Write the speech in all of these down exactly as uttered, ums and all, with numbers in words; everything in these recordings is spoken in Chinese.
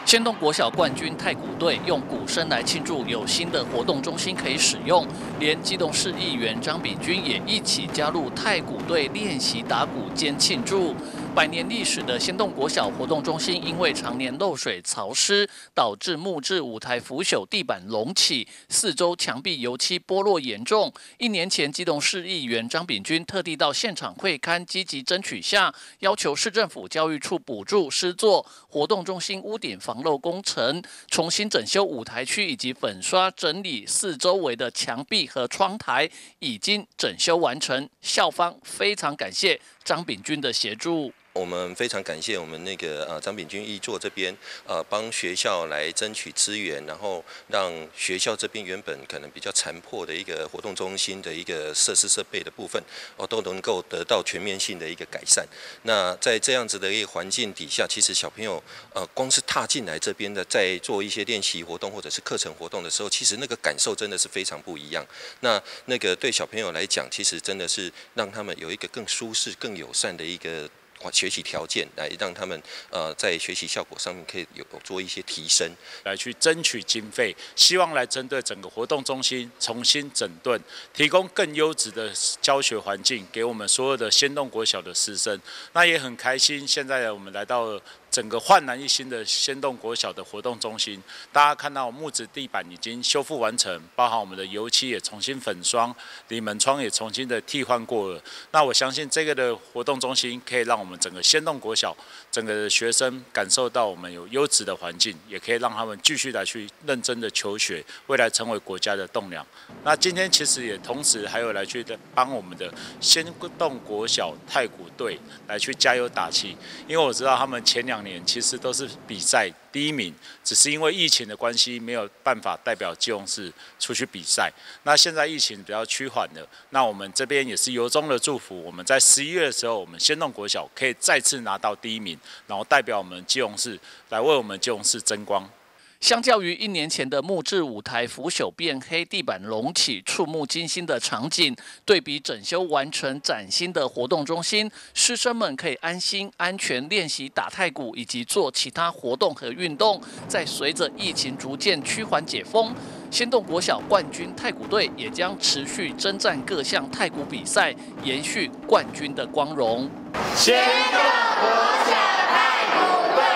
仙洞国小冠军太鼓队用鼓声来庆祝有新的活动中心可以使用，连基隆市议员张炳军也一起加入太鼓队练习打鼓兼庆祝。百年历史的仙洞国小活动中心，因为常年漏水潮湿，导致木质舞台腐朽、地板隆起，四周墙壁油漆剥落严重。一年前，基隆市议员张炳军特地到现场会勘，积极争取下，要求市政府教育处补助施作活动中心屋顶防漏工程，重新整修舞台区以及粉刷整理四周围的墙壁和窗台，已经整修完成。校方非常感谢张炳军的协助。 我们非常感谢我们那个呃张炳军议座这边呃帮学校来争取资源，然后让学校这边原本可能比较残破的一个活动中心的一个设施设备的部分哦都能够得到全面性的一个改善。那在这样子的一个环境底下，其实小朋友呃光是踏进来这边的，在做一些练习活动或者是课程活动的时候，其实那个感受真的是非常不一样。那那个对小朋友来讲，其实真的是让他们有一个更舒适、更友善的一个学习条件，来让他们呃在学习效果上面可以有做一些提升， 来去争取经费，希望来针对整个活动中心重新整顿，提供更优质的教学环境给我们所有的仙洞国小的师生。那也很开心，现在我们来到了整个焕然一新的仙洞国小的活动中心，大家看到木质地板已经修复完成，包含我们的油漆也重新粉刷，里门窗也重新的替换过了。那我相信这个的活动中心可以让我们整个仙洞国小整个学生感受到我们有优质的环境，也可以让他们继续来去认真的求学，未来成为国家的栋梁。那今天其实也同时还有来去帮我们的仙洞国小太鼓队来去加油打气，因为我知道他们前两年其实都是比赛第一名，只是因为疫情的关系没有办法代表基隆市出去比赛。那现在疫情比较趋缓了，那我们这边也是由衷的祝福，我们在十一月的时候，我们仙洞国小可以再次拿到第一名，然后代表我们基隆市来为我们基隆市争光。 相较于一年前的木质舞台腐朽变黑、地板隆起、触目惊心的场景，对比整修完成、崭新的活动中心，师生们可以安心、安全练习打太鼓以及做其他活动和运动。在随着疫情逐渐趋缓解封，仙洞国小冠军太鼓队也将持续征战各项太鼓比赛，延续冠军的光荣。 仙洞国小太鼓队。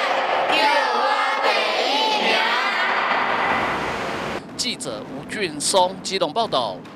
记者吴俊松基隆报道。